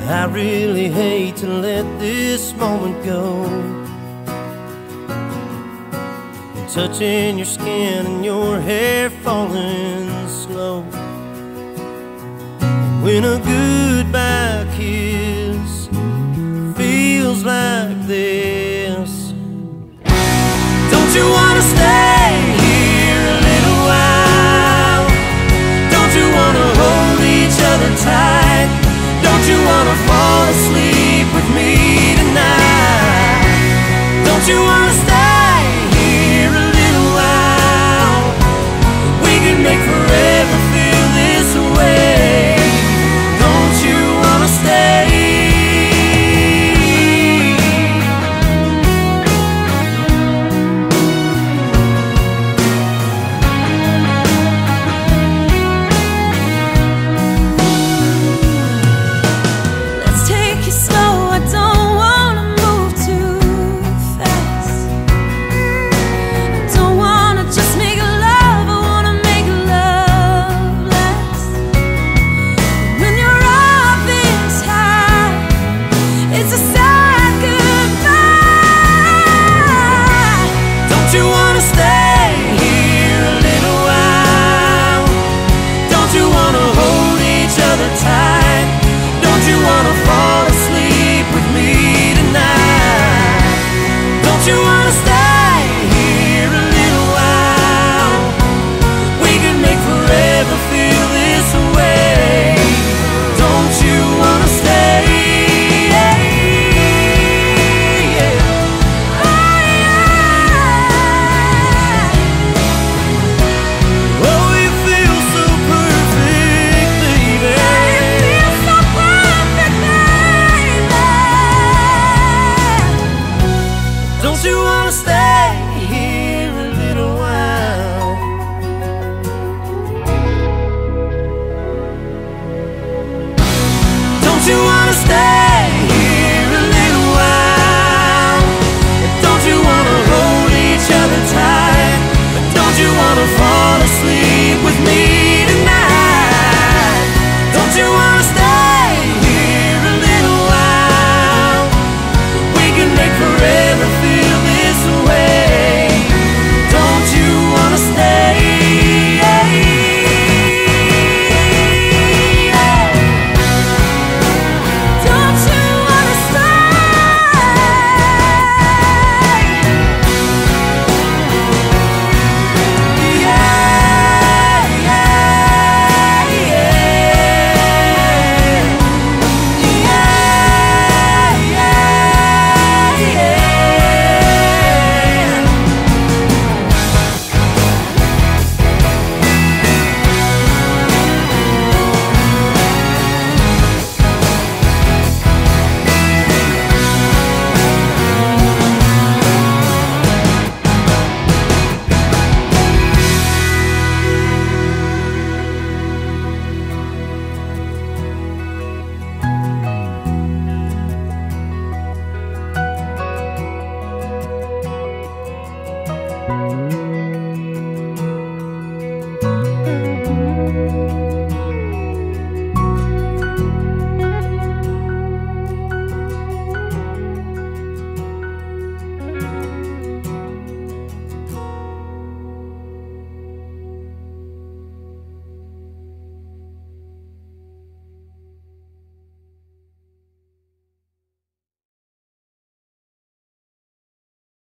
I really hate to let this moment go. Touching your skin and your hair falling slow. When a goodbye kiss feels like this, don't you wanna stay here a little while? Don't you wanna hold each other tight? Don't you wanna fall asleep with me tonight? Don't you wanna stay here a little while? We can make forever feel this way. Don't you wanna stay? Don't you wanna stay here a little while? Don't you wanna stay here a little while? Don't you wanna hold each other tight? Don't you wanna fall asleep with me?